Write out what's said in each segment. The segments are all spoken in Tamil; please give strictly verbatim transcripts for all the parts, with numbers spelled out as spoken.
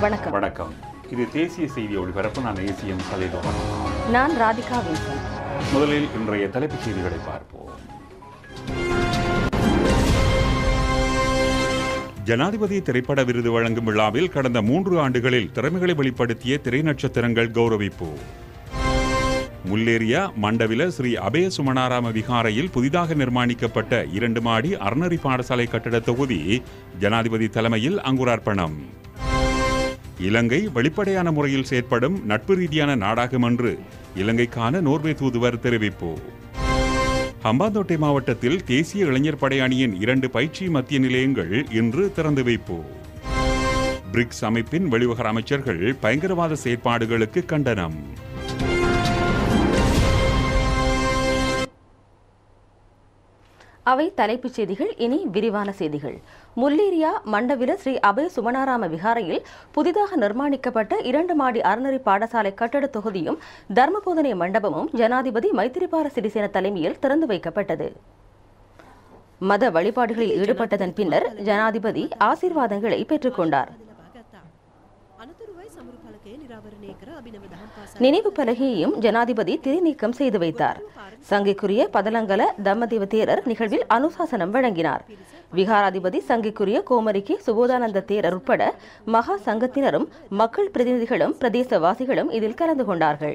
வணக்கம். வணக்கம். இது தேசிய செய்தி ஒளிபரப்பு. நான் ஏசிஎம் சலேதோவன். நான் ராதிகா வின்சன். முதலில் இன்றைய தலைப்புச் செய்திகளை பார்ப்போம். ஜனாதிபதி திரைப்பட விருது வழங்கும் விழாவில் கடந்த மூன்று ஆண்டுகளில் திறமைகளை வெளிப்படுத்திய திரை நட்சத்திரங்கள் கௌரவிப்பு. முல்லேரியா மண்டவில ஸ்ரீ அபய சுமனாராம விகாரையில் புதிதாக நிர்மாணிக்கப்பட்ட இரண்டு மாடி அறநெறி பாடசாலை கட்டட தொகுதி ஜனாதிபதி தலைமையில் அங்குரார்ப்பணம். இலங்கை வெளிப்படையான முறையில் செயற்படும் நட்பு ரீதியான நாடாகும் என்று இலங்கைக்கான நோர்வே தூதுவர் தெரிவிப்பு. ஹம்பாந்தோட்டை மாவட்டத்தில் தேசிய இளைஞர் படை அணியின் இரண்டு பயிற்சி மத்திய நிலையங்கள் இன்று திறந்து வைப்பு. பிரிக்ஸ் அமைப்பின் வெளிவகார அமைச்சர்கள் பயங்கரவாத செயற்பாடுகளுக்கு கண்டனம். அவை தலைப்புச் செய்திகள். இனி விரிவான செய்திகள். முல்லேரியா மண்டவில ஸ்ரீ அபய சுமனாராம விகாரையில் புதிதாக நிர்மாணிக்கப்பட்ட இரண்டு மாடி அறநெறி பாடசாலை கட்டட தொகுதியும் தர்மபோதனை மண்டபமும் ஜனாதிபதி மைத்திரிபால சிறிசேன தலைமையில் திறந்து வைக்கப்பட்டது. மத வழிபாடுகளில் ஈடுபட்டதன் பின்னர் ஜனாதிபதி ஆசீர்வாதங்களை பெற்றுக் கொண்டார். நினைவு பலகையையும் ஜனாதிபதி திரைநீக்கம் செய்து வைத்தார். சங்கைக்குரிய பதலங்கல தம்மதேவ தேரர் நிகழ்வில் அனுசாசனம் வழங்கினார். விகாராதிபதி சங்கைக்குரிய கோமரிக்கு சுபோதானந்த தேரர் உட்பட மகா சங்கத்தினரும் மக்கள் பிரதிநிதிகளும் பிரதேசவாசிகளும் இதில் கலந்து கொண்டார்கள்.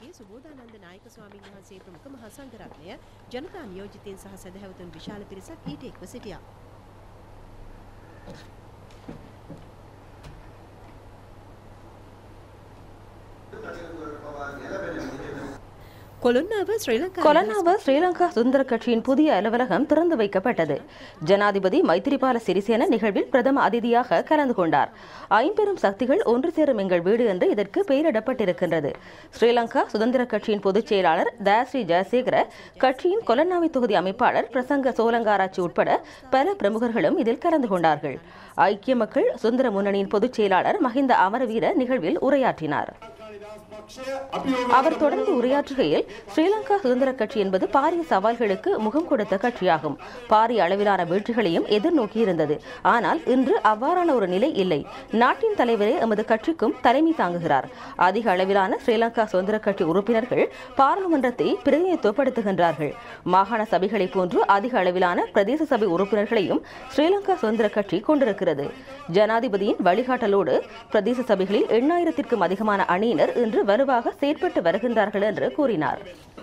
கொலன்னாவ ஸ்ரீலங்கா சுதந்திர கட்சியின் புதிய அலுவலகம் திறந்து வைக்கப்பட்டது. ஜனாதிபதி மைத்திரிபால சிறிசேன நிகழ்வில் பிரதம அதிதியாக கலந்து கொண்டார். ஐம்பெரும் சக்திகள் ஒன்று சேரும் எங்கள் வீடு என்று இதற்கு பெயரிடப்பட்டிருக்கின்றது. ஸ்ரீலங்கா சுதந்திர கட்சியின் பொதுச் செயலாளர் தயாஸ்ரீ ஜெயசேகர, கட்சியின் கொலன்னாவை தொகுதி அமைப்பாளர் பிரசங்க சோலங்காராட்சி உட்பட பல பிரமுகர்களும் இதில் கலந்து கொண்டார்கள். ஐக்கிய மக்கள் சுதந்திர முன்னணியின் பொதுச் செயலாளர் மஹிந்த அமரவீர நிகழ்வில் உரையாற்றினார். அவர் தொடர்ந்து உரையாற்றுகையில், ஸ்ரீலங்கா சுதந்திர கட்சி என்பது பாரிய சவால்களுக்கு முகம் கொடுத்த கட்சியாகும். பாரிய அளவிலான வீழ்ச்சிகளையும் எதிர்நோக்கியிருந்தது. ஆனால் இன்று அவ்வாறான ஒரு நிலை இல்லை. நாட்டின் தலைவரே எமது கட்சிக்கும் தலைமை தாங்குகிறார். அதிக அளவிலான ஸ்ரீலங்கா சுதந்திர கட்சி உறுப்பினர்கள் பாராளுமன்றத்தை பிரதிநிதித்துவப்படுத்துகின்றார்கள். மாகாண சபைகளை போன்று அதிக அளவிலான பிரதேச சபை உறுப்பினர்களையும் ஸ்ரீலங்கா சுதந்திர கட்சி கொண்டிருக்கிறது. ஜனாதிபதியின் வழிகாட்டலோடு பிரதேச சபைகளில் எண்ணாயிரத்திற்கும் அதிகமான அணியினர் இன்று வலுவாக செயற்பட்டு வருகின்றார்கள் என்று கூறினார்.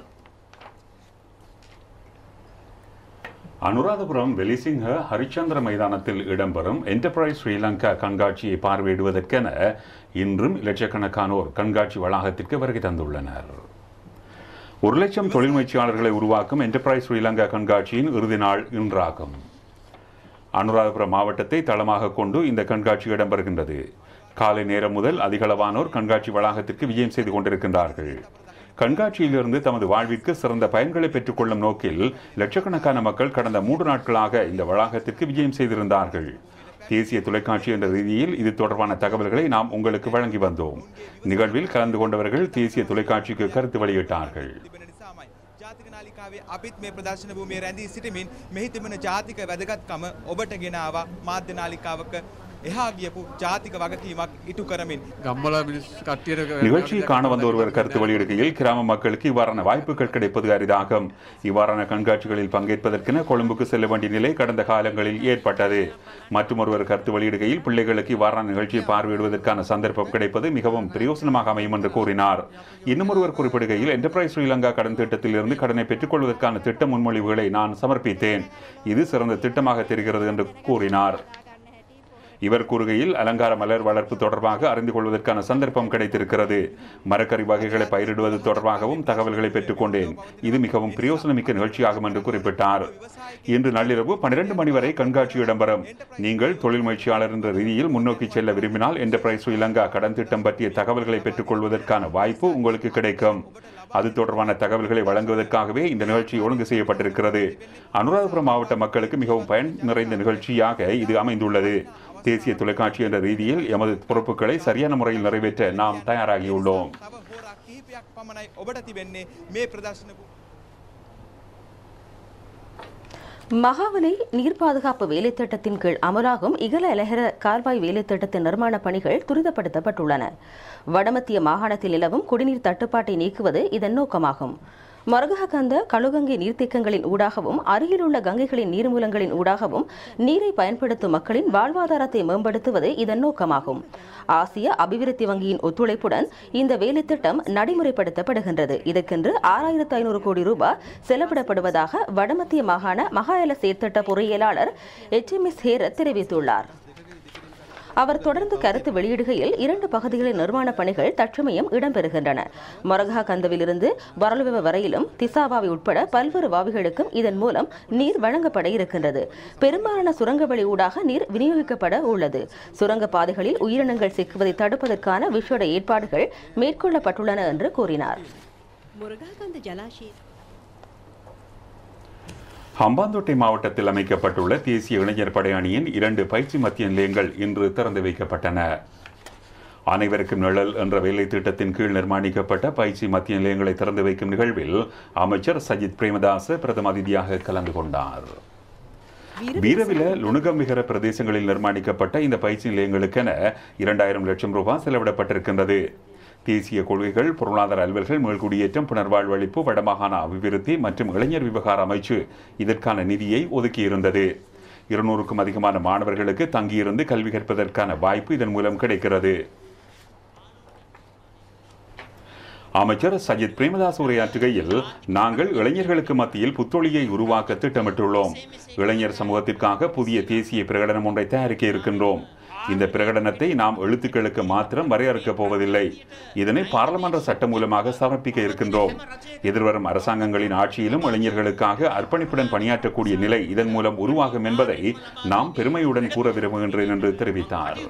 அனுராதபுரம் வெலிசிங்க ஹரிச்சந்திர மைதானத்தில் இடம்பெறும் என்டர்பிரைஸ் ஸ்ரீலங்கா கண்காட்சியை பார்வையிடுவதற்கென இன்றும் லட்சக்கணக்கானோர் கண்காட்சி வளாகத்திற்கு வருகை தந்துள்ளனர். ஒரு லட்சம் தொழில் முயற்சியாளர்களை உருவாக்கும் என்டர்பிரைஸ் ஸ்ரீலங்கா கண்காட்சியின் இறுதி நாள் இன்றாகும். அனுராதபுரம் மாவட்டத்தை தளமாக கொண்டு இந்த கண்காட்சி இடம்பெறுகின்றது. காலை நேரம் முதல் அதிகளவானோர் கண்காட்சி வளாகத்திற்கு விஜயம் செய்து கொண்டிருக்கின்றார்கள். கண்காட்சியிலிருந்து தமது வாழ்விற்கு சிறந்த பயன்களை பெற்றுக் கொள்ளும் நோக்கில் லட்சக்கணக்கான மக்கள் கடந்த மூன்று நாட்களாக இந்த வளாகத்திற்கு விஜயம் செய்திருந்தார்கள். தேசிய தொலைக்காட்சி என்ற ரீதியில் இது தொடர்பான தகவல்களை நாம் உங்களுக்கு வழங்கி வந்தோம். நிகழ்வில் கலந்து கொண்டவர்கள் தேசிய தொலைக்காட்சிக்கு கருத்து வெளியிட்டார்கள். අපිත් මේ ප්‍රදර්ශන භූමියේ රැඳී සිටමින් මෙහි තිබෙන ජාතික වැදගත්කම ඔබට ගෙන ආවා. මාධ්‍ය නාලිකාවක එහා ගියපු ජාතික වගකීමක් ඉටු කරමින් ගම්වල මිනිස් කට්ටියට நிகழ்ச்சியை காண வந்த ஒருவர் கருத்து வெளியிடுகையில், கிராம மக்களுக்கு இவ்வாறான வாய்ப்புகள் கிடைப்பது அரிதாகும். இவ்வாறான கண்காட்சிகளில் பங்கேற்பதற்கென கொழும்புக்கு செல்ல வேண்டிய நிலை கடந்த காலங்களில் ஏற்பட்டது. மற்றும் ஒருவர் கருத்து வெளியிடுகையில், பிள்ளைகளுக்கு இவ்வாறான நிகழ்ச்சியை பார்வையிடுவதற்கான சந்தர்ப்பம் கிடைப்பது மிகவும் பிரயோசனமாக அமையும் என்று கூறினார். இன்னும் ஒருவர் குறிப்பிடுகையில், என்டர்பிரைஸ் ஸ்ரீலங்கா கடன் திட்டத்தில் இருந்து கடனை பெற்றுக்கொள்வதற்கான திட்ட முன்மொழிவுகளை நான் சமர்ப்பித்தேன். இது சிறந்த திட்டமாக தெரிகிறது என்று கூறினார். இவர் கூறுகையில், அலங்கார மலர் வளர்ப்பு தொடர்பாக அறிந்து கொள்வதற்கான சந்தர்ப்பம் கிடைத்திருக்கிறது. மரக்கறி வகைகளை பயிரிடுவது தொடர்பாகவும் தகவல்களை பெற்றுக்கொண்டேன். இது மிகவும் பிரயோசனமிக்க நிகழ்ச்சியாகும் என்று குறிப்பிட்டார். இன்று நள்ளிரவு பன்னிரண்டு மணி வரை கண்காட்சி இடம்பெறும். நீங்கள் தொழில் முயற்சியாளர் என்ற ரீதியில் முன்னோக்கி செல்ல விரும்பினால் என்டர்பிரைஸ் ஸ்ரீலங்கா கடன் திட்டம் பற்றிய தகவல்களை பெற்றுக் கொள்வதற்கான வாய்ப்பு உங்களுக்கு கிடைக்கும். அது தொடர்பான தகவல்களை வழங்குவதற்காகவே இந்த நிகழ்ச்சி ஒழுங்கு செய்யப்பட்டிருக்கிறது. அனுராதபுரம் மாவட்ட மக்களுக்கு மிகவும் பயன் நிறைந்த நிகழ்ச்சியாக இது அமைந்துள்ளது. தேசிய தொலைக்காட்சி என்ற ரீதியில் எமது பொறுப்புகளை சரியான முறையில் நிறைவேற்ற நாம் தயாராகியுள்ளோம். மகாவலி நீர் பாதுகாப்பு வேலை திட்டத்தின் கீழ் அமலாகும் இகல அலஹர கால்வாய் வேலை திட்டத்தின் நிர்மாண பணிகள் துரிதப்படுத்தப்பட்டுள்ளன. வடமத்திய மாகாணத்தில் நிலவும் குடிநீர் தட்டுப்பாட்டை நீக்குவது இதன் நோக்கமாகும். மரகஹகந்த கழுகங்கை நீர்த்தேக்கங்களின் ஊடாகவும் அருகிலுள்ள கங்கைகளின் நீர்மூலங்களின் ஊடாகவும் நீரை பயன்படுத்தும் மக்களின் வாழ்வாதாரத்தை மேம்படுத்துவது இதன் நோக்கமாகும். ஆசிய அபிவிருத்தி வங்கியின் ஒத்துழைப்புடன் இந்த வேலை திட்டம் நடைமுறைப்படுத்தப்படுகின்றது. இதற்கென்று ஆறாயிரத்து ஐநூறு கோடி ரூபாய் செலவிடப்படுவதாக வடமத்திய மாகாண மகாயல செயற்திட்ட பொறியியலாளர் எச் எம் எஸ் ஹேரத் தெரிவித்துள்ளார். அவர் தொடர்ந்து கருத்து வெளியிடுகையில் இரண்டு பகுதிகளின் நிர்மாண பணிகள் தற்சமயம் இடம்பெறுகின்றன. மொரகா கந்தவிலிருந்து வரலுவ வரையிலும் திசாவாவி உட்பட பல்வேறு வாவிகளுக்கும் இதன் மூலம் நீர் வழங்கப்பட இருக்கின்றது. பெரும்பாலான சுரங்க வழி ஊடாக நீர் விநியோகிக்கப்பட உள்ளது. சுரங்க பாதைகளில் உயிரினங்கள் சிக்குவதை தடுப்பதற்கான விசேட ஏற்பாடுகள் மேற்கொள்ளப்பட்டுள்ளன என்று கூறினார். ஹம்பாந்தோட்டை மாவட்டத்தில் அமைக்கப்பட்டுள்ள தேசிய இளைஞர் படை அணியின் இரண்டு பயிற்சி மத்திய நிலையங்கள் இன்று திறந்து வைக்கப்பட்டன. அனைவருக்கும் நிழல் என்ற வேலை திட்டத்தின் கீழ் நிர்மாணிக்கப்பட்ட பயிற்சி மத்திய நிலையங்களை திறந்து வைக்கும் நிகழ்வில் அமைச்சர் சஜித் பிரேமதாச பிரதம அதிதியாக கலந்து கொண்டார். வீரவில லுணுகமிகர பிரதேசங்களில் நிர்மாணிக்கப்பட்ட இந்த பயிற்சி நிலையங்களுக்கென இரண்டாயிரம் லட்சம் ரூபாய் செலவிடப்பட்டிருக்கின்றது. தேசிய கொள்கைகள், பொருளாதார அலுவல்கள், மேல்குடியேற்றம், புனர்வாழ்வளிப்பு, வடமாகாண அபிவிருத்தி மற்றும் இளைஞர் விவகார அமைச்சு இதற்கான நிதியை ஒதுக்கியிருந்தது. இருநூறுக்கும் அதிகமான மாணவர்களுக்கு தங்கியிருந்து கல்வி கற்பதற்கான வாய்ப்பு இதன் மூலம் கிடைக்கிறது. அமைச்சர் சஜித் பிரேமதாஸ் உரையாற்றுகையில், நாங்கள் இளைஞர்களுக்கு மத்தியில் புத்தொழியை உருவாக்க திட்டமிட்டுள்ளோம். இளைஞர் சமூகத்திற்காக புதிய தேசிய பிரகடனம் ஒன்றை தயாரிக்க இருக்கின்றோம். இந்த பிரகடனத்தை நாம் எழுத்துக்களுக்கு மாத்திரம் வரையறுக்கப் போவதில்லை. இதனை பாராளுமன்ற சட்டம் மூலமாக சமர்ப்பிக்க இருக்கின்றோம். எதிர்வரும் அரசாங்கங்களின் ஆட்சியிலும் இளைஞர்களுக்காக அர்ப்பணிப்புடன் பணியாற்றக்கூடிய நிலை இதன் மூலம் உருவாகும் என்பதை நாம் பெருமையுடன் கூற விரும்புகின்றேன் என்று தெரிவித்தார்.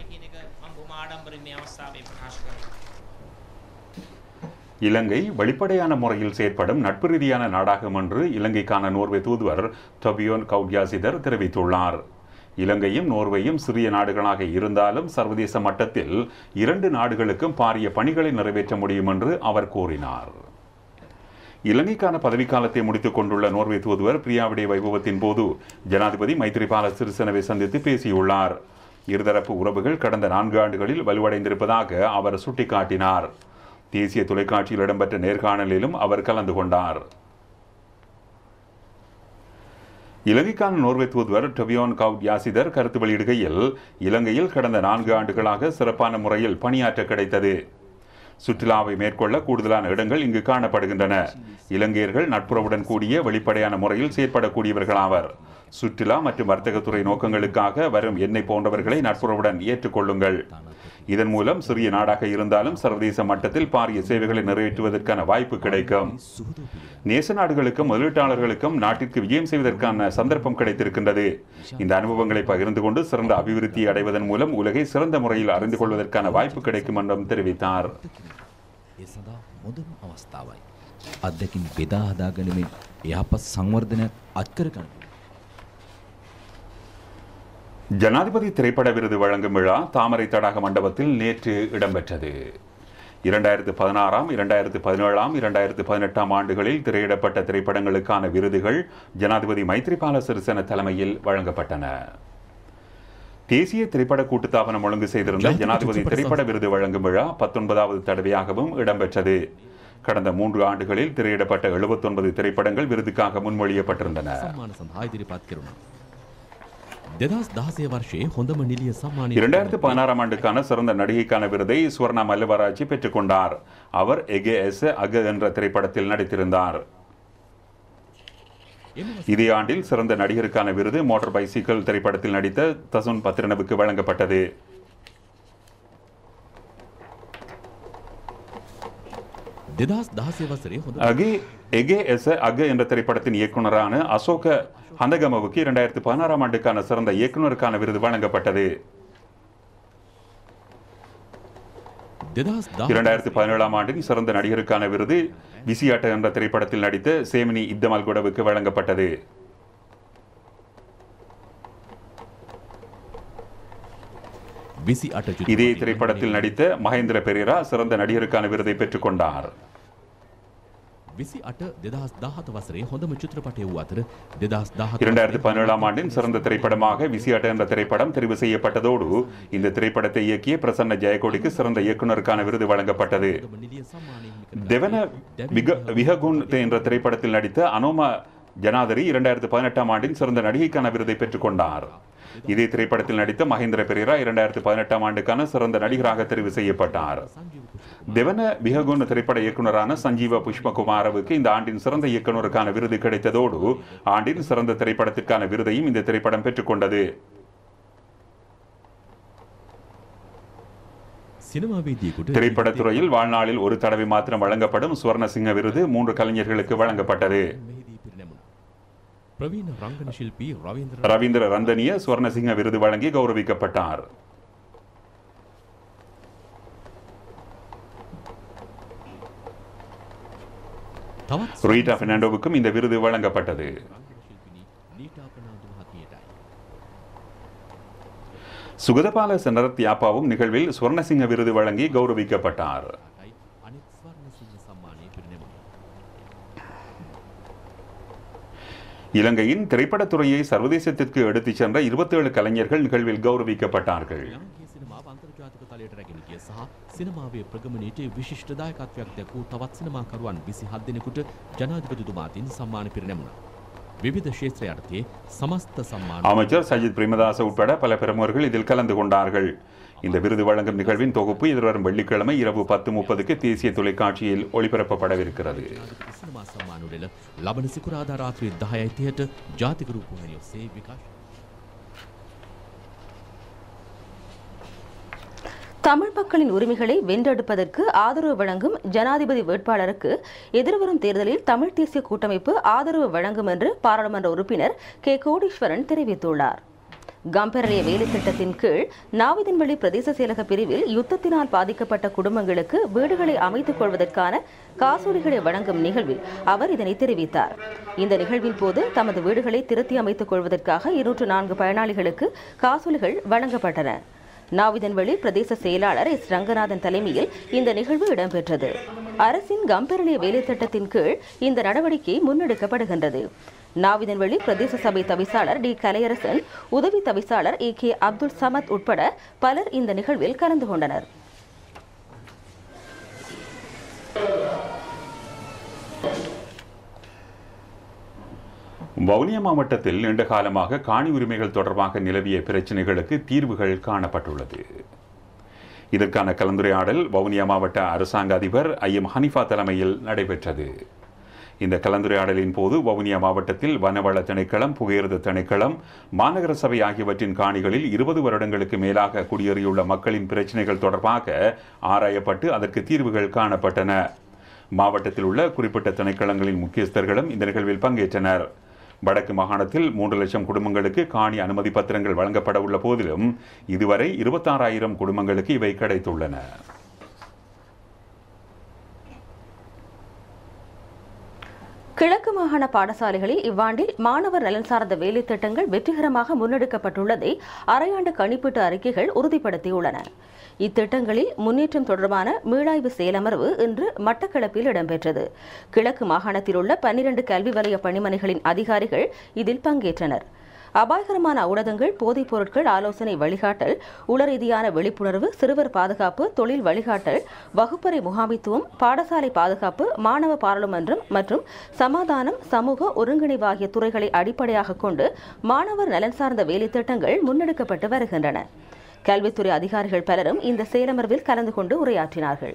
இலங்கை வெளிப்படையான முறையில் செயற்படும் நட்பு ரீதியான நாடாகும் என்று இலங்கைக்கான நோர்வே தூதுவர் டொபியோன் கவுட்யாசிதர் தெரிவித்துள்ளார். இலங்கையும் நோர்வேயும் சிறிய நாடுகளாக இருந்தாலும் சர்வதேச மட்டத்தில் இரண்டு நாடுகளுக்கும் பாரிய பணிகளை நிறைவேற்ற முடியும் என்று அவர் கூறினார். இலங்கைக்கான பதவிக்காலத்தை முடித்துக் கொண்டுள்ள நோர்வே தூதுவர் பிரியாவிடை வைபவத்தின் போது ஜனாதிபதி மைத்திரிபால சிறிசேனவை சந்தித்து பேசியுள்ளார். இருதரப்பு உறவுகள் கடந்த நான்கு ஆண்டுகளில் வலுவடைந்திருப்பதாக அவர் சுட்டிக்காட்டினார். தேசிய தொலைக்காட்சியில் இடம்பெற்ற நேர்காணலிலும் அவர் கலந்து கொண்டார். இலங்கைக்கான நோர்வே தூதுவர் டொபியோன் கவுட்யாசிதர் கருத்து வெளியிடுகையில், இலங்கையில் கடந்த நான்கு ஆண்டுகளாக சிறப்பான முறையில் பணியாற்ற கிடைத்தது. சுற்றுலாவை மேற்கொள்ள கூடுதலான இடங்கள் இங்கு காணப்படுகின்றன. இலங்கையர்கள் நட்புறவுடன் கூடிய வெளிப்படையான முறையில் செயற்படக்கூடியவர்களாவர். சுற்றுலா மற்றும் வர்த்தகத்துறை நோக்கங்களுக்காக வரும் என்னை போன்றவர்களை நட்புறவுடன் ஏற்றுக்கொள்ளுங்கள். இதன் மூலம் சிறிய நாடாக இருந்தாலும் சர்வதேச மட்டத்தில் பாரிய சேவைகளை நிறைவேற்றுவதற்கான வாய்ப்பு கிடைக்கும். நேச நாடுகளுக்கும் முதலீட்டாளர்களுக்கும் நாட்டிற்கு விஜயம் செய்வதற்கான சந்தர்ப்பம் கிடைத்திருக்கின்றது. இந்த அனுபவங்களை பகிர்ந்து கொண்டு சிறந்த அபிவிருத்தியை அடைவதன் மூலம் உலகை சிறந்த முறையில் அறிந்து கொள்வதற்கான வாய்ப்பு கிடைக்கும் என்றும் தெரிவித்தார். ஜனாதிபதி திரைப்பட விருது வழங்கும் விழா தாமரை தடாக மண்டபத்தில் நேற்று இடம்பெற்றது. இரண்டாயிரத்து பதினாறாம் இரண்டாயிரத்து பதினேழாம் இரண்டாயிரத்து பதினெட்டாம் ஆண்டுகளில் திரையிடப்பட்ட திரைப்படங்களுக்கான விருதுகள் ஜனாதிபதி மைத்திரிபால சிறிசேன தலைமையில் வழங்கப்பட்டன. தேசிய திரைப்பட கூட்டுத்தாபனம் ஒழுங்கு செய்திருந்த ஜனாதிபதி திரைப்பட விருது வழங்கும் விழா பத்தொன்பதாவது தடவையாகவும் இடம்பெற்றது. கடந்த மூன்று ஆண்டுகளில் திரையிடப்பட்ட எழுபத்தி ஒன்பது திரைப்படங்கள் விருதுக்காக முன்மொழியப்பட்டிருந்தன. இரண்டாயிரத்து பதினாறாம் ஆண்டுக்கான சிறந்த நடிகைக்கான விருதை சுவர்ணா மல்லவராஜி பெற்றுக் கொண்டார். அவர் எகே எஸ் அக என்ற திரைப்படத்தில் நடித்திருந்தார். இதே ஆண்டில் சிறந்த நடிகருக்கான விருது மோட்டார் பைசிக்கிள் திரைப்படத்தில் நடித்த தசுன் பத்ரனவுக்கு வழங்கப்பட்டது. எகே எஸ் அக என்ற திரைப்படத்தின் இயக்குநரான அசோக ஹந்தகமவுக்கு இரண்டாயிரத்து பதினாறாம் ஆண்டுக்கான சிறந்த இயக்குநருக்கான விருது வழங்கப்பட்டது. இரண்டாயிரத்து பதினேழாம் ஆண்டின் சிறந்த நடிகருக்கான விருது விசியாட்ட என்ற திரைப்படத்தில் நடித்த சேமினி இத்தமல்குடவுக்கு வழங்கப்பட்டது. இதே திரைப்படத்தில் நடித்த மகேந்திர பெரேரா சிறந்த நடிகருக்கான விருதை பெற்றுக் கொண்டார். இரண்டாயிரத்தி பதினேழாம் ஆண்டின் சிறந்த திரைப்படமாக விசியாட்ட என்ற திரைப்படம் தெரிவு செய்யப்பட்டதோடு இந்த திரைப்படத்தை இயக்கிய பிரசன்ன ஜெயக்கொடிக்கு சிறந்த இயக்குநருக்கான விருது வழங்கப்பட்டது. தெவன விஹகுன் என்ற திரைப்படத்தில் நடித்த அனோமா ஜனாதரி இரண்டாயிரத்தி பதினெட்டாம் ஆண்டின் சிறந்த நடிகைக்கான விருதை பெற்றுக் கொண்டார். இதே திரைப்படத்தில் நடித்த மகேந்திர பெரேரா இரண்டாயிரத்தி பதினெட்டாம் ஆண்டுக்கான சிறந்த நடிகராக தெரிவு செய்யப்பட்டார். தெவன விஹகுன் திரைப்பட இயக்குநரான சஞ்சீவ புஷ்பகுமாரவுக்கு இந்த ஆண்டின் சிறந்த இயக்குநருக்கான விருது கிடைத்ததோடு ஆண்டின் சிறந்த திரைப்படத்திற்கான விருதையும் இந்த திரைப்படம் பெற்றுக் கொண்டது. திரைப்படத்துறையில் வாழ்நாளில் ஒரு தடவை மாத்திரம் வழங்கப்படும் சுவர்ணசிங்க விருது மூன்று கலைஞர்களுக்கு வழங்கப்பட்டது. ரவீந்திர ரந்தனிய சுவர்ணசிங்க விருது வழங்கி கௌரவிக்கப்பட்டார். ரீட்டா பெர்னாண்டோவுக்கும் இந்த விருது வழங்கப்பட்டது. சுகதபால செனரத்யாப்பாவும் நிகழ்வில் சுவர்ணசிங்க விருது வழங்கி கௌரவிக்கப்பட்டார். இலங்கையின் திரைப்படத்துறையை சர்வதேசத்திற்கு எடுத்துச் சென்ற இருபத்தி ஏழு கலைஞர்கள் நிகழ்வில் கௌரவிக்கப்பட்டார்கள். அமைச்சர் சஜித் பிரேமதாச உட்பட பல பிரமுகர்கள் இதில் கலந்து கொண்டார்கள். இந்த விருது வழங்கும் நிகழ்வின் தொகுப்பு எதிர்வரும் வெள்ளிக்கிழமை இரவு பத்து முப்பதுக்கு தேசிய தொலைக்காட்சியில் ஒளிபரப்பப்படவிருக்கிறது. தமிழ் மக்களின் உரிமைகளை வென்றெடுப்பதற்கு ஆதரவு வழங்கும் ஜனாதிபதி வேட்பாளருக்கு எதிர்வரும் தேர்தலில் தமிழ் தேசிய கூட்டமைப்பு ஆதரவு வழங்கும் என்று பாராளுமன்ற உறுப்பினர் கே கோடீஸ்வரன் தெரிவித்துள்ளார். கம்பெரலிய வேலை திட்டத்தின் கீழ் நாவிதன்வெளி பிரதேச செயலக பிரிவில் யுத்தத்தினால் பாதிக்கப்பட்ட குடும்பங்களுக்கு வீடுகளை அமைத்துக் கொள்வதற்கான காசோலைகளை வழங்கும் நிகழ்வில் அவர் இதனை தெரிவித்தார். இந்த நிகழ்வின் போது தமது வீடுகளை திருத்தி அமைத்துக் கொள்வதற்காக இருநூற்று நான்கு பயனாளிகளுக்கு காசோலைகள் வழங்கப்பட்டன. நாவிதன்வெளி பிரதேச செயலாளர் எஸ் ரங்கநாதன் தலைமையில் இந்த நிகழ்வு இடம்பெற்றது. அரசின் கம்பெரலிய வேலை திட்டத்தின் கீழ் இந்த நடவடிக்கை முன்னெடுக்கப்படுகின்றது. நாவிதன்வெளி பிரதேச சபை தவிசாளர் டி கலையரசன், உதவி தவிசாளர் ஏ கே அப்துல் சமத் உட்பட பலர் இந்த நிகழ்வில் கலந்து கொண்டனர். வவுனியா மாவட்டத்தில் நீண்ட காலமாக காணி உரிமைகள் தொடர்பாக நிலவிய பிரச்சினைகளுக்கு தீர்வுகள் காணப்பட்டுள்ளது. இதற்கான கலந்துரையாடல் வவுனியா மாவட்ட அரசாங்க அதிபர் ஐ எம் ஹனிஃபா தலைமையில் நடைபெற்றது. இந்த கலந்துரையாடலின் போது வவுனியா மாவட்டத்தில் வனவள திணைக்களம், புகையிரத திணைக்களம், மாநகர சபை ஆகியவற்றின் காணிகளில் இருபது வருடங்களுக்கு மேலாக குடியேறியுள்ள மக்களின் பிரச்சினைகள் தொடர்பாக ஆராயப்பட்டு அதற்கு தீர்வுகள் காணப்பட்டன. மாவட்டத்தில் உள்ள குறிப்பிட்ட திணைக்களங்களின் முக்கியஸ்தர்களும் இந்த நிகழ்வில் பங்கேற்றனர். வடக்கு மாகாணத்தில் மூன்று லட்சம் குடும்பங்களுக்கு காணி அனுமதி பத்திரங்கள் வழங்கப்பட உள்ள போதிலும் இதுவரை இருபத்தாறாயிரம் குடும்பங்களுக்கு இவை கிடைத்துள்ளன. கிழக்கு மாகாண பாடசாலைகளில் இவ்வாண்டில் மாணவர் நலன் சார்ந்த வேலை திட்டங்கள் வெற்றிகரமாக முன்னெடுக்கப்பட்டுள்ளதை அரையாண்டு கணிப்பீட்டு அறிக்கைகள் உறுதிப்படுத்தியுள்ளன. இத்திட்டங்களில் முன்னேற்றம் தொடர்பான மீளாய்வு செயலமர்வு இன்று மட்டக்களப்பில் இடம்பெற்றது. கிழக்கு மாகாணத்தில் உள்ள பன்னிரண்டு கல்வி வலய பணிமனைகளின் அதிகாரிகள் இதில் பங்கேற்றனர். அபாயகரமான ஊடகங்கள், போதைப் பொருட்கள் ஆலோசனை வழிகாட்டல், உளரீதியான விழிப்புணர்வு, சிறுவர் பாதுகாப்பு, தொழில் வழிகாட்டல், வகுப்பறை முகாமைத்துவம், பாடசாலை பாதுகாப்பு, மாணவ பாராளுமன்றம் மற்றும் சமாதானம், சமூக ஒருங்கிணைவு ஆகிய துறைகளை அடிப்படையாக கொண்டு மாணவர் நலன் சார்ந்த வேலை திட்டங்கள் முன்னெடுக்கப்பட்டு வருகின்றன. கல்வித்துறை அதிகாரிகள் பலரும் இந்த செயலமர்வில் கலந்து கொண்டு உரையாற்றினார்கள்.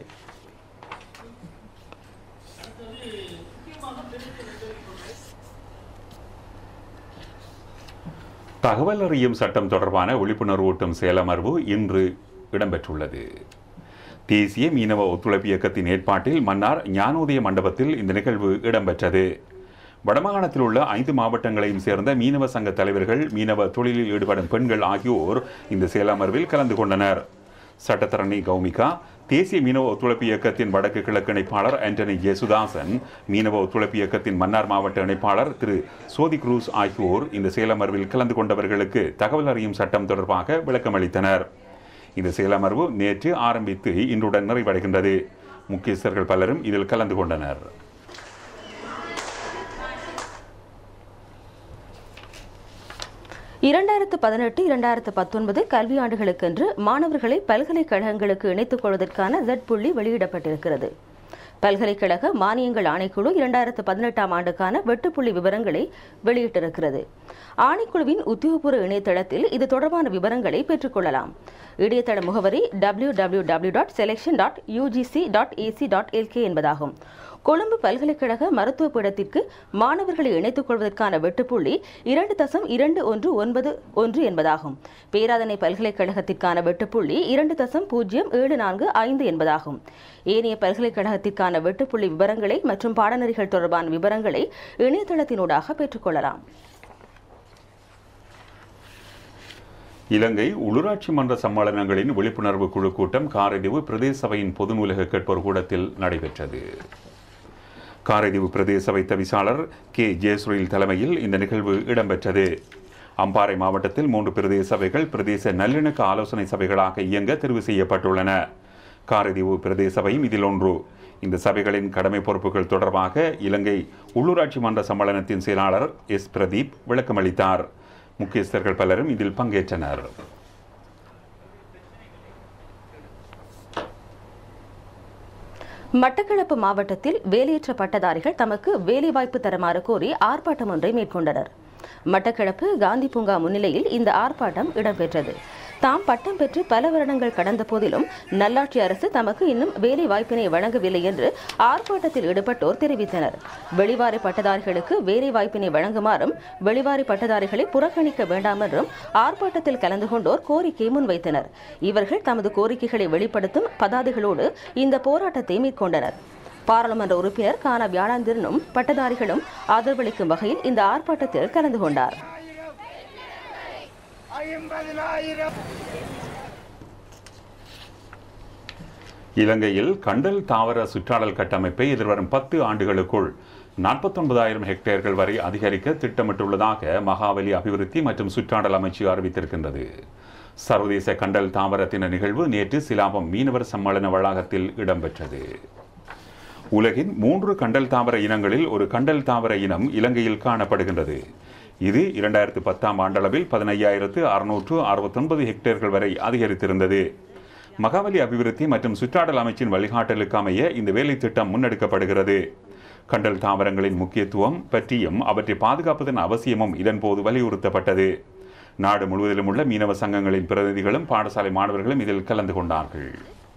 தகவல் அறியும் சட்டம் தொடர்பான விழிப்புணர்வூட்டும் செயலமர்வு இன்று இடம்பெற்றுள்ளது. தேசிய மீனவ ஒத்துழைப்பு இயக்கத்தின் ஏற்பாட்டில் மன்னார் ஞானோதய மண்டபத்தில் இந்த நிகழ்வு இடம்பெற்றது. வடமாகாணத்தில் உள்ள ஐந்து மாவட்டங்களையும் சேர்ந்த மீனவ சங்க தலைவர்கள், மீனவ தொழிலில் ஈடுபடும் பெண்கள் ஆகியோர் இந்த செயலமர்வில் கலந்து கொண்டனர். சட்டத்தரணி கௌமிகா, தேசிய மீனவ ஒத்துழைப்பு இயக்கத்தின் வடக்கு கிழக்கு இணைப்பாளர் ஆண்டனி ஜேசுதாசன், மீனவ ஒத்துழைப்பு இயக்கத்தின் மன்னார் மாவட்ட இணைப்பாளர் திரு சோதி குரூஸ் ஆகியோர் இந்த செயலமர்வில் கலந்து கொண்டவர்களுக்கு தகவல் அறியும் சட்டம் தொடர்பாக விளக்கமளித்தனர். இந்த செயலமர்வு நேற்று ஆரம்பித்து இன்றுடன் நிறைவடைகின்றது. முக்கியஸ்தர்கள் பலரும் இதில் கலந்து கொண்டனர். இரண்டாயிரத்து பதினெட்டு இரண்டாயிரத்து பத்தொன்பது கல்வியாண்டுகளுக்கென்று மாணவர்களை பல்கலைக்கழகங்களுக்கு இணைத்துக் கொள்வதற்கான ஜெட் புள்ளி வெளியிடப்பட்டிருக்கிறது. பல்கலைக்கழக மானியங்கள் ஆணைக்குழு இரண்டாயிரத்து பதினெட்டாம் ஆண்டுக்கான வெட்டுப்புள்ளி விவரங்களை வெளியிட்டிருக்கிறது. ஆணைக்குழுவின் உத்தியோகபூர்வ இணையதளத்தில் இது தொடர்பான விவரங்களை பெற்றுக் கொள்ளலாம். இணையதள முகவரி W W W dot selection dot UGC dot AC dot LK என்பதாகும். கொழும்பு பல்கலைக்கழக மருத்துவ பீடத்திற்கு மாணவர்களை இணைத்துக் கொள்வதற்கான வெட்டுப்புள்ளி இரண்டு தசம் இரண்டு ஒன்று ஒன்பது ஒன்று என்பதாகும். பேராதனை பல்கலைக்கழகத்திற்கான வெட்டுப்புள்ளி இரண்டு தசம் பூஜ்ஜியம் ஏழு நான்கு ஐந்து என்பதாகும். ஏனைய பல்கலைக்கழகத்திற்கான வெட்டுப்புள்ளி விவரங்களை மற்றும் பாடநெறிகள் தொடர்பான விவரங்களை இணையதளத்தினூடாக பெற்றுக் கொள்ளலாம். இலங்கை உள்ளூராட்சி மன்ற சம்மேளனங்களின் விழிப்புணர்வு குழு கூட்டம் காரைதீவு பிரதேச சபையின் பொது நூலக கேட்போர் கூடத்தில் நடைபெற்றது. காரைதீவு பிரதேச சபை தவிசாளர் கே ஜெயசுரில் தலைமையில் இந்த நிகழ்வு இடம்பெற்றது. அம்பாறை மாவட்டத்தில் மூன்று பிரதேச சபைகள் பிரதேச நல்லிணக்க ஆலோசனை சபைகளாக இயங்க தெரிவு செய்யப்பட்டுள்ளன. காரைதீவு பிரதேச சபையும் இதில் ஒன்று. இந்த சபைகளின் கடமை பொறுப்புகள் தொடர்பாக இலங்கை உள்ளூராட்சி மன்ற சம்மேளனத்தின் செயலாளர் எஸ் பிரதீப் விளக்கமளித்தார். முக்கியஸ்தர்கள் பலரும் இதில் பங்கேற்றனர். மட்டக்களப்பு மாவட்டத்தில் வேலையற்ற பட்டதாரிகள் தமக்கு வேலைவாய்ப்பு தருமாறு கோரி ஆர்ப்பாட்டம் ஒன்றை மேற்கொண்டனர். மட்டக்களப்பு காந்தி பூங்கா முன்னிலையில் இந்த ஆர்ப்பாட்டம் இடம்பெற்றது. தாம் பட்டம் பெற்று பல வருடங்கள் கடந்த போதிலும் நல்லாட்சி அரசு தமக்கு இன்னும் வேலை வாய்ப்பினை வழங்கவில்லை என்று ஆர்ப்பாட்டத்தில் ஈடுபட்டோர் தெரிவித்தனர். வெளிவாரி பட்டதாரிகளுக்கு வேலை வாய்ப்பினை வழங்குமாறும் வெளிவாரி பட்டதாரிகளை புறக்கணிக்க வேண்டாம் என்றும் ஆர்ப்பாட்டத்தில் கலந்து கொண்டோர் கோரிக்கை முன்வைத்தனர். இவர்கள் தமது கோரிக்கைகளை வெளிப்படுத்தும் பதாதைகளோடு இந்த போராட்டத்தை மேற்கொண்டனர். பாராளுமன்ற உறுப்பினர் கானா வியாழாந்திரனும் பட்டதாரிகளும் ஆதரவளிக்கும் வகையில் இந்த ஆர்ப்பாட்டத்தில் கலந்து கொண்டார். இலங்கையில் கண்டல் தாவர சுற்றாடல் கட்டமைப்பை எதிர்வரும் பத்து ஆண்டுகளுக்குள் நாற்பத்தி ஒன்பதாயிரம் ஹெக்டேர்கள் வரை அதிகரிக்க திட்டமிட்டுள்ளதாக மகாவலி அபிவிருத்தி மற்றும் சுற்றாடல் அமைச்சு அறிவித்திருக்கின்றது. சர்வதேச கண்டல் தாவர தின நிகழ்வு நேற்று சிலாபம் மீனவர் சம்மேளன வளாகத்தில் இடம்பெற்றது. உலகின் மூன்று கண்டல் தாவர இனங்களில் ஒரு கண்டல் தாவர இனம் இலங்கையில் காணப்படுகின்றது. இது இரண்டாயிரத்து பத்தாம் ஆண்டளவில் பதினையாயிரத்து அறுநூற்று அறுபத்தி ஒன்பது ஹெக்டேர்கள் வரை அதிகரித்திருந்தது. மகாவலி அபிவிருத்தி மற்றும் சுற்றாடல் அமைச்சின் வழிகாட்டலுக்கு அமைய இந்த வேலை திட்டம் முன்னெடுக்கப்படுகிறது. கண்டல் தாவரங்களின் முக்கியத்துவம் பற்றியும் அவற்றை பாதுகாப்பதன் அவசியமும் இதன்போது வலியுறுத்தப்பட்டது. நாடு முழுவதிலும் உள்ள மீனவ சங்கங்களின் பிரதிநிதிகளும் பாடசாலை மாணவர்களும் இதில் கலந்து கொண்டார்கள்.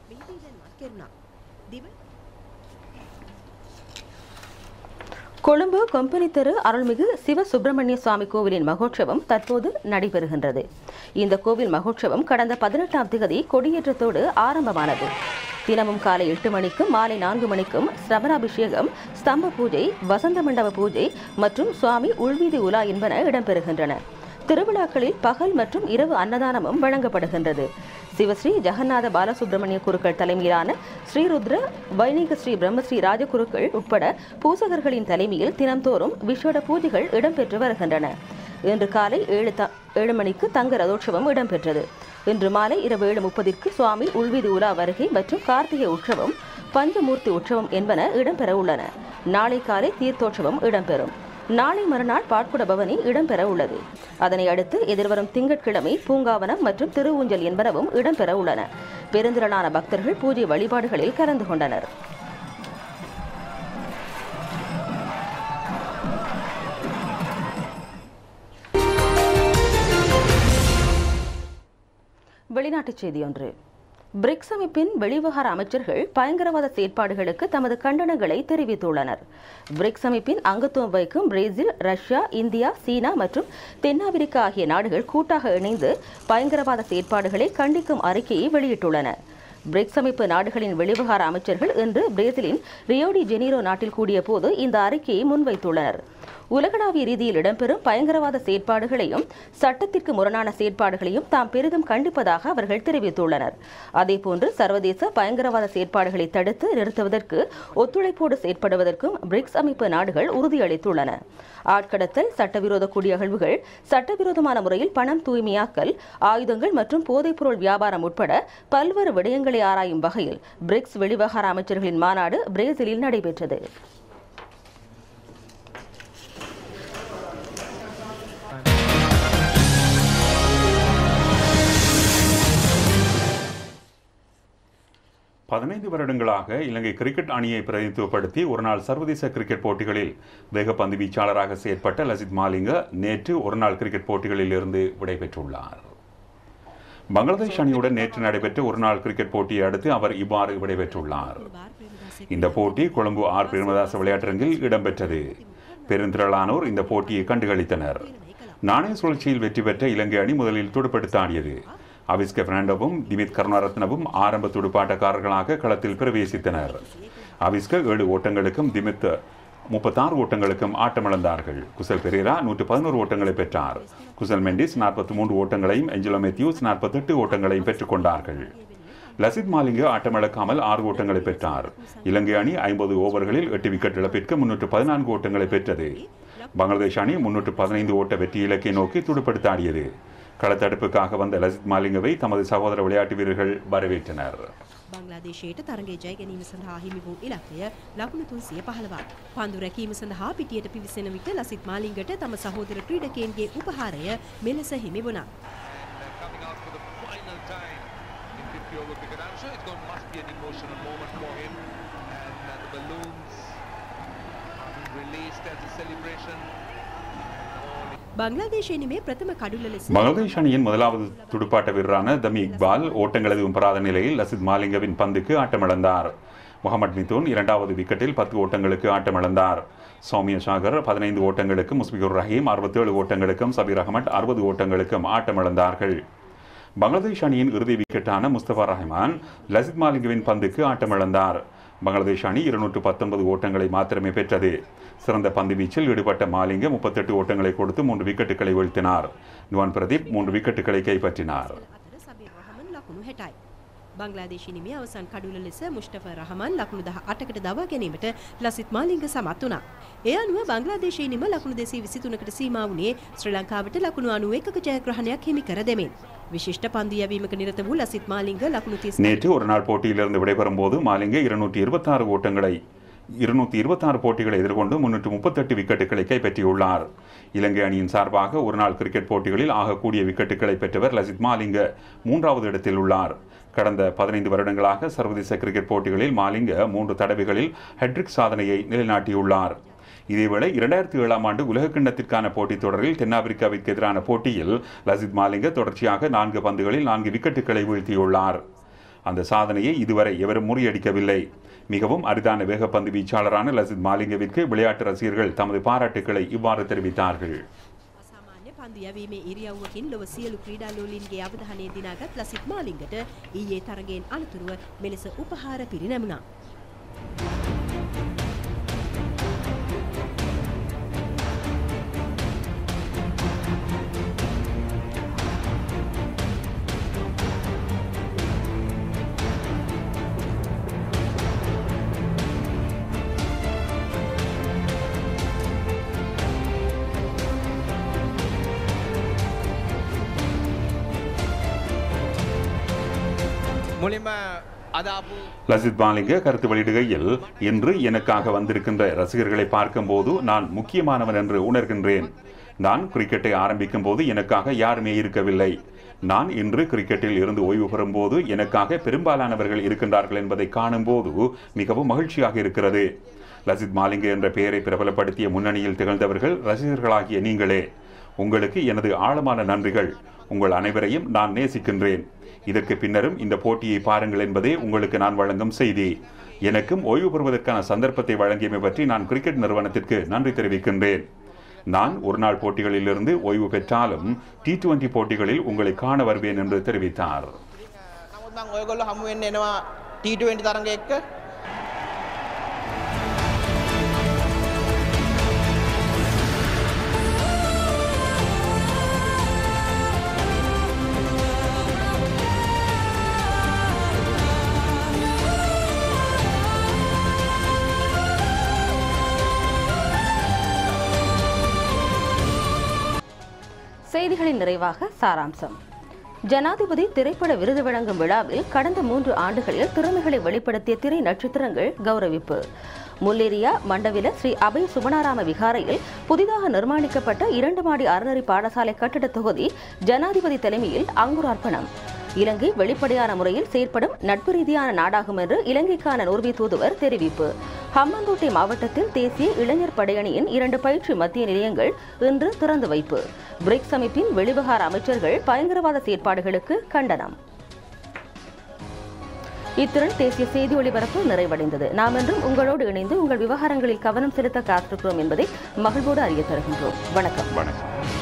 கொழும்பு கொம்பனி தெரு அருள்மிகு சிவ சுப்பிரமணிய சுவாமி கோவிலின் மகோற்சவம் தற்போது நடைபெறுகின்றது. இந்த கோவில் மகோற்சவம் கடந்த பதினெட்டாம் தேதி கொடியேற்றத்தோடு ஆரம்பமானது. தினமும் காலை எட்டு மணிக்கும் மாலை நான்கு மணிக்கும் சிரவணாபிஷேகம், ஸ்தம்ப பூஜை, வசந்த மண்டப பூஜை மற்றும் சுவாமி உள்வீதி உலா என்பன இடம்பெறுகின்றன. திருவிழாக்களில் பகல் மற்றும் இரவு அன்னதானமும் வழங்கப்படுகின்றது. சிவஸ்ரீ ஜெகநாத பாலசுப்ரமணிய குருக்கள் தலைமையிலான ஸ்ரீருத்ர வைணிக ஸ்ரீ பிரம்மஸ்ரீ ராஜகுருக்கள் உட்பட பூசகர்களின் தலைமையில் தினம்தோறும் விசேட பூஜைகள் இடம்பெற்று வருகின்றன. இன்று காலை ஏழு த ஏழு மணிக்கு தங்க ரதோற்சவம் இடம்பெற்றது. இன்று மாலை இரவு ஏழு முப்பதிற்கு சுவாமி உள்வீதி உலா வருகை மற்றும் கார்த்திகை உற்சவம், பஞ்சமூர்த்தி உற்சவம் என்பன இடம்பெற உள்ளன. நாளை காலை தீர்த்தோற்சவம் இடம்பெறும். நாளை மறுநாள் பாட்குட பவனி இடம்பெற உள்ளது. அதனை அடுத்து எதிர்வரும் திங்கட்கிழமை பூங்காவனம் மற்றும் திருஊஞ்சல் என்பனவும் இடம்பெற உள்ளன. பெருந்திரளான பக்தர்கள் பூஜை வழிபாடுகளில் கலந்து கொண்டனர். வெளிநாட்டுச் செய்தி ஒன்று. பிரிக்ஸ் அமைப்பின் வெளிவிவகார அமைச்சர்கள் பயங்கரவாத செயற்பாடுகளுக்கு தமது கண்டனங்களை தெரிவித்துள்ளனர். பிரிக்ஸ் அமைப்பின் அங்கத்துவம் வகிக்கும் பிரேசில், ரஷ்யா, இந்தியா, சீனா மற்றும் தென்னாப்பிரிக்கா ஆகிய நாடுகள் கூட்டாக இணைந்து பயங்கரவாத செயற்பாடுகளை கண்டிக்கும் அறிக்கையை வெளியிட்டுள்ளன. பிரிக்ஸ் அமைப்பு நாடுகளின் வெளிவிவகார அமைச்சர்கள் இன்று பிரேசிலின் ரியோடி ஜெனீரோ நாட்டில் கூடிய போது இந்த அறிக்கையை முன்வைத்துள்ளனர். உலகளாவிய ரீதியில் இடம்பெறும் பயங்கரவாத செயற்பாடுகளையும் சட்டத்திற்கு முரணான செயற்பாடுகளையும் தாம் பெரிதும் கண்டிப்பதாக அவர்கள் தெரிவித்துள்ளனர். அதேபோன்று சர்வதேச பயங்கரவாத செயற்பாடுகளை தடுத்து நிறுத்துவதற்கு ஒத்துழைப்போடு செயற்படுவதற்கும் பிரிக்ஸ் அமைப்பு நாடுகள் உறுதியளித்துள்ளன. ஆட்கடத்தல், சட்டவிரோத குடியகழ்வுகள், சட்டவிரோதமான முறையில் பணம் தூய்மையாக்கல், ஆயுதங்கள் மற்றும் போதைப்பொருள் வியாபாரம் உட்பட பல்வேறு விடயங்களை ஆராயும் வகையில் பிரிக்ஸ் வெளிவிவகார அமைச்சர்களின் மாநாடு பிரேசிலில் நடைபெற்றது. பதினைந்து வருடங்களாக இலங்கை கிரிக்கெட் அணியை பிரதிநிதித்துவப்படுத்தி ஒருநாள் சர்வதேச கிரிக்கெட் போட்டிகளில் வேகப்பந்து வீச்சாளராக செயற்பட்ட லசித் மாலிங்க நேற்று ஒருநாள் கிரிக்கெட் போட்டிகளில் இருந்து விடைபெற்றுள்ளார். பங்களாதேஷ் அணியுடன் நேற்று நடைபெற்ற ஒருநாள் கிரிக்கெட் போட்டியை அடுத்து அவர் இவ்வாறு விடைபெற்றுள்ளார். இந்த போட்டி கொழும்பு ஆர் பிரேமதாச விளையாட்டரங்கில் இடம்பெற்றது. பெருந்திரளானோர் இந்த போட்டியை கண்டுகளித்தனர். நாணய சுழற்சியில் வெற்றி பெற்ற இலங்கை அணி முதலில் துடுப்படுத்தாடியது. அவிஸ்க பெர்னாண்டோவும் திமித் கருணாரத்னவும் ஆரம்ப துடுப்பாட்டக்காரர்களாக களத்தில் பிரவேசித்தனர். அவிஸ்க ஏழு ஓட்டங்களுக்கும் திமித் முப்பத்தாறு ஓட்டங்களுக்கும் ஆட்டமிழந்தார்கள். குசல் பெரேரா நூற்று பதினோரு ஓட்டங்களை பெற்றார். குசல் மெண்டிஸ் நாற்பத்தி மூன்று ஓட்டங்களையும் எஞ்சலோ மேத்யூஸ் நாற்பத்தெட்டு ஓட்டங்களையும் பெற்றுக் கொண்டார்கள். லசித் மாலிங்க ஆட்டமிழக்காமல் ஆறு ஓட்டங்களை பெற்றார். இலங்கை அணி ஐம்பது ஓவர்களில் எட்டு விக்கெட் இழப்பிற்கு முன்னூற்று பதினான்கு ஓட்டங்களை பெற்றது. பங்களாதேஷ் அணி முன்னூற்று பதினைந்து ஓட்ட வெற்றி இலக்கை நோக்கி துடுப்படுத்தாடியது. களத்தடுப்புக்காக வந்த லசித் மாலிங்கவை தமது சகோதர விளையாட்டு வீரர்கள் வரவேற்றனர். බංග්ලාදේශයට තරගයේ ජය ගැනීම සඳහා හිමි වූ ඉලක්කය ලකුණු තුන්සිය පහළොවක්. පන්දු රැකීම සඳහා පිටියට පිවිසෙන විට ලසිත් මාලිංගට තම සහෝදර ක්‍රීඩකයන්ගේ උපහාරය මෙලෙස හිමි වුණා. பங்களாதேஷினிமே பிரதம கடுல லெஸ் பங்களாதேஷ் அணியின் முதலாவது துடுப்பாட்ட வீரரான தமி இக்பால் ஓட்டங்கள் எதுவும் பெறாத நிலையில் லசித் மாலிங்கவின் பந்துக்கு ஆட்டமிழந்தார். முகமது மிதுன் இரண்டாவது விக்கெட்டில் பத்து ஓட்டங்களுக்கு ஆட்டமிழந்தார். சௌமிய சாகர் பதினைந்து ஓட்டங்களுக்கும், முஸ்பிகுர் ரஹீம் அறுபத்தேழு ஓட்டங்களுக்கும், சபீர் அகமட் அறுபது ஓட்டங்களுக்கும் ஆட்டமிழந்தார்கள். பங்களாதேஷ் அணியின் இறுதி விக்கெட்டான முஸ்தபா ரஹ்மான் லசித் மாலிங்கவின் பந்துக்கு ஆட்டமிழந்தார். பங்களாதேஷ் அணி இருநூற்று பத்தொன்பது ஓட்டங்களை மாத்திரமே பெற்றது. சிறந்த பந்து வீச்சில் ஈடுபட்ட மாலிங்க முப்பத்தெட்டு ஓட்டங்களை கொடுத்து மூன்று விக்கெட்டுகளை வீழ்த்தினார். நுவான் பிரதீப் மூன்று விக்கெட்டுகளை கைப்பற்றினார். බංග්ලාදේශිනිමේ අවසන් කඩුල ලෙස මුස්තෆා රහමන් ලකුණු දහ අටකට දවා ගැනීමට ලසිත් මාලිංග සමත් වුණා. ඒ අනුව බංග්ලාදේශිනිම ලකුණු දෙසිය විසිතුනකට සීමා වුණේ ශ්‍රී ලංකාවට ලකුණු අනූ එකක ජයග්‍රහණයක් හිමි කර දෙමින්. விசிஷ்ட பந்து யவீமக்கு நிறுத்த உள்ள லசித் மாலிங்க லக்னு தீஸ் நேற்று ஒரு நாள் போட்டியிலிருந்து விடைபெறும் போது மாலிங்க இருநூற்றி இருபத்தாறு ஓட்டங்களை இருநூற்றி இருபத்தாறு போட்டிகளை எதிர்கொண்டு முன்னூற்று முப்பத்தெட்டு விக்கெட்டுகளை கைப்பற்றியுள்ளார். இலங்கை அணியின் சார்பாக ஒரு நாள் கிரிக்கெட் போட்டிகளில் ஆகக்கூடிய விக்கெட்டுகளை பெற்றவர் லசித் மாலிங்க மூன்றாவது இடத்தில் உள்ளார். கடந்த பதினைந்து வருடங்களாக சர்வதேச கிரிக்கெட் போட்டிகளில் மாலிங்க மூன்று தடவைகளில் ஹெட்ரிக் சாதனையை நிலைநாட்டியுள்ளார். இதேவேளை இரண்டாயிரத்தி ஏழாம் ஆண்டு உலகக்கிண்ணத்திற்கான போட்டித் தொடரில் தென்னாப்பிரிக்காவிற்கு எதிரான போட்டியில் லசித் மாலிங்க தொடர்ச்சியாக நான்கு பந்துகளில் நான்கு விக்கெட்டுகளை வீழ்த்தியுள்ளார். அந்த சாதனையை இதுவரை எவரும் முறியடிக்கவில்லை. மிகவும் அரிதான வேகப்பந்து வீச்சாளரான லசித் மாலிங்கவிற்கு விளையாட்டு ரசிகர்கள் தமது பாராட்டுக்களை இவ்வாறு தெரிவித்தார்கள். පන්දු යැවීමේ ඉරියව්වකින් ලොව සියලු ක්‍රීඩාලෝලීන්ගේ අවධානය දිනාගත් ලසිත් මාලිංගට ඊයේ තරගයෙන් අනතුරුව මෙලෙස උපහාර පිරිනැමුණා. லசித் மாலிங்க கருத்து வெளியிடுகையில், இன்று எனக்காக வந்திருக்கின்ற ரசிகர்களை பார்க்கும்போது நான் முக்கியமானவன் என்று உணர்கின்றேன். நான் கிரிக்கெட்டை ஆரம்பிக்கும் போது எனக்காக யாருமே இருக்கவில்லை. நான் இன்று கிரிக்கெட்டில் இருந்து ஓய்வு பெறும் போது எனக்காக பெரும்பாலானவர்கள் இருக்கின்றார்கள் என்பதை காணும் போது மிகவும் மகிழ்ச்சியாக இருக்கிறது. லசித் மாலிங்க என்ற பெயரை பிரபலப்படுத்திய முன்னணியில் திகழ்ந்தவர்கள் ரசிகர்களாகிய நீங்களே. உங்களுக்கு எனது ஆழமான நன்றிகள். உங்கள் அனைவரையும் நான் நேசிக்கின்றேன். இதற்கு பின்னரும் இந்த போட்டியை பாருங்கள் என்பதே உங்களுக்கு நான் வழங்கும் செய்தி. எனக்கும் ஓய்வு பெறுவதற்கான சந்தர்ப்பத்தை வழங்கியமை பற்றி நான் கிரிக்கெட் நிறுவனத்திற்கு நன்றி தெரிவிக்கின்றேன். நான் ஒரு நாள் போட்டிகளிலிருந்து ஓய்வு பெற்றாலும் டி டுவெண்டி போட்டிகளில் உங்களை காண வருவேன் என்று தெரிவித்தார். செய்திகளின் நிறைவாக சாராம்சம். ஜனாதிபதி திரைப்பட விருது வழங்கும் விழாவில் கடந்த மூன்று ஆண்டுகளில் திறமைகளை வெளிப்படுத்திய திரை நட்சத்திரங்கள் கௌரவிப்பு. முல்லேரியா மண்டவில ஸ்ரீ அபய சுபனாராம விகாரையில் புதிதாக நிர்மாணிக்கப்பட்ட இரண்டு மாடி அறநெறி பாடசாலை கட்டிட தொகுதி ஜனாதிபதி தலைமையில் அங்குரார்ப்பணம். இலங்கை வெளிப்படையான முறையில் செயற்படும் நட்பு ரீதியான நாடாகும் என்று இலங்கைக்கான நோர்வே தூதுவர் தெரிவிப்பு. ஹம்பாந்தோட்டை மாவட்டத்தில் தேசிய இளைஞர் படையணியின் இரண்டு பயிற்சி மத்திய நிலையங்கள் இன்று திறந்து வைப்பு. பிரிக்ஸ் அமைப்பின் வெளிவிவகார அமைச்சர்கள் பயங்கரவாத செயற்பாடுகளுக்கு கண்டனம். இத்துடன் தேசிய செய்தி ஒளிபரப்பு நிறைவடைந்தது. நாம் என்றும் உங்களோடு இணைந்து உங்கள் விவகாரங்களில் கவனம் செலுத்த காத்திருக்கிறோம் என்பதை மகிழ்வோடு அறிய தருகின்றோம். வணக்கம். வணக்கம்.